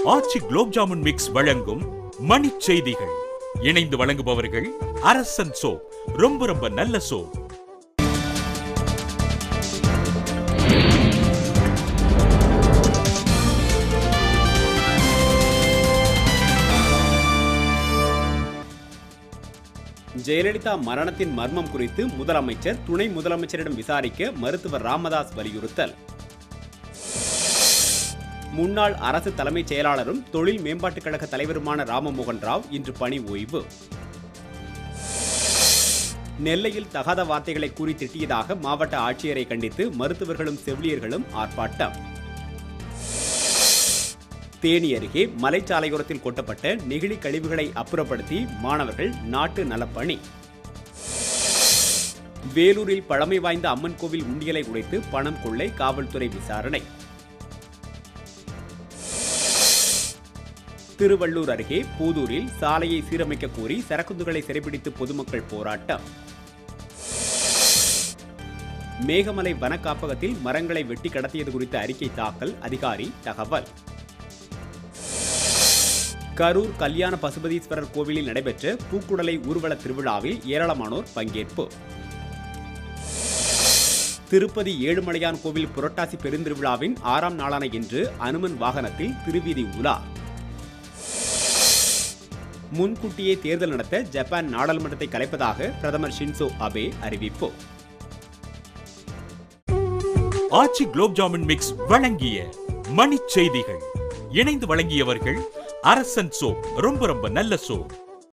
ஆச்சி gulab jamun mix வழங்கும் மணிச் செய்திகள். இணைந்து வழங்குபவர்கள் அரசன் சோப். ரொம்ப நல்ல சோப். ஜெயலலிதா மரணத்தின் மர்மம் குறித்து முதலமைச்சர் துணை முதலமைச்சரிடம் விசாரிக்க மருத்துவர் ராமதாஸ் வலியுறுத்தல். முன்னாள் அரசு தலைமைச் செயலாளரும் தொழில் மேம்பாட்டுக் கழக தலைவருமான ராமமோகன் ராவ் இன்று பணி ஓய்வு. நெல்லையில் தகாத வார்த்தைகளை கூறி திட்டியதாக மாவட்ட ஆட்சியரை கண்டித்து மருத்துவர்களும் செவிலியர்களும் ஆர்ப்பாட்டம். தேனி அருகே மலைச்சாலையோரத்தில் கொட்டப்பட்ட நெகிழி கழிவுகளை அப்புறப்படுத்தி மாணவர்கள் நாட்டு நலப்பணி. வேலூரில் பழமை வாய்ந்த அம்மன் கோவில் உண்டியலை உடைத்து பணம் கொள்ளை, காவல்துறை விசாரணை. திருவள்ளூர் அருகே பூதூரில் சாலையை சீரமைக்க கோரி சரக்குந்துகளை சிறைபிடித்து பொதுமக்கள் போராட்டம். மேகமலை வன காப்பகத்தில் மரங்களை வெட்டி கடத்தியது குறித்த அறிக்கை தாக்கல், அதிகாரி தகவல். கரூர் கல்யாண பசுபதீஸ்வரர் கோவிலில் நடைபெற்ற பூக்குடலை ஊர்வல திருவிழாவில் ஏராளமானோர் பங்கேற்பு. திருப்பதி ஏழுமலையான் கோவில் புரட்டாசி பெருந்திருவிழாவின் 6ஆம் நாளான இன்று அனுமன் வாகனத்தில் திருவீதி உலா. முன்கூட்டியே தேர்தல் நடத்த ஜப்பான் நாடாளுமன்றத்தை கலைப்பதாக பிரதமர் ஷின்சோ அபே அறிவிப்பு. ஆச்சி குலோப் ஜாமுன் மிக்ஸ் வழங்கிய மணிச் செய்திகள். இணைந்து வழங்கியவர்கள் அரசன் சோப். ரொம்ப நல்ல சோப்.